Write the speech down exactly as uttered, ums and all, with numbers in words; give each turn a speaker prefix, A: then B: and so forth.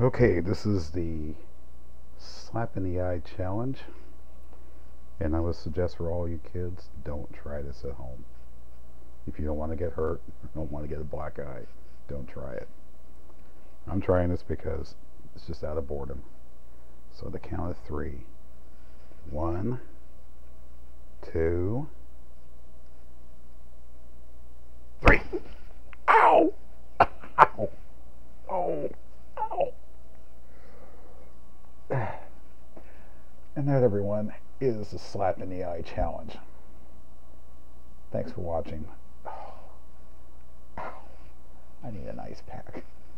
A: Okay, this is the slap in the eye challenge, and I would suggest for all you kids, don't try this at home. If you don't want to get hurt, don't want to get a black eye, don't try it. I'm trying this because it's just out of boredom. So the count of three. One, two, three. Ow! Ow! Oh! Ow! And that, everyone, is the slap in the eye challenge. Thanks for watching. Oh. Ow. I need an ice pack.